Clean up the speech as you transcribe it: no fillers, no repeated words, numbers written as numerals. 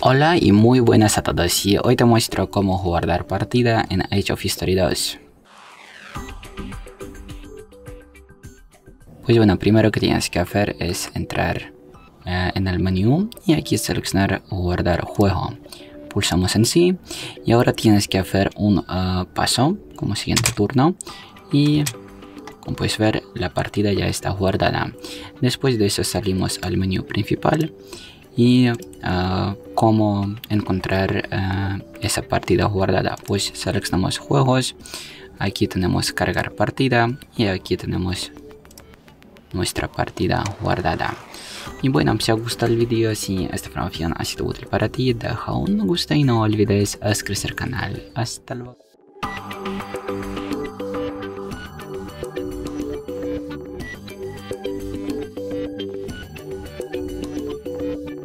Hola y muy buenas a todos, y hoy te muestro cómo guardar partida en Age of History 2. Pues bueno, primero que tienes que hacer es entrar en el menú y aquí seleccionar guardar juego. Pulsamos en sí y ahora tienes que hacer un paso como siguiente turno y como puedes ver la partida ya está guardada. Después de eso salimos al menú principal y cómo encontrar esa partida guardada. Pues seleccionamos juegos, aquí tenemos cargar partida y aquí tenemos nuestra partida guardada. Y bueno, si os gusta el vídeo, si esta información ha sido útil para ti, deja un me gusta y no olvides suscribirse al canal. Hasta luego.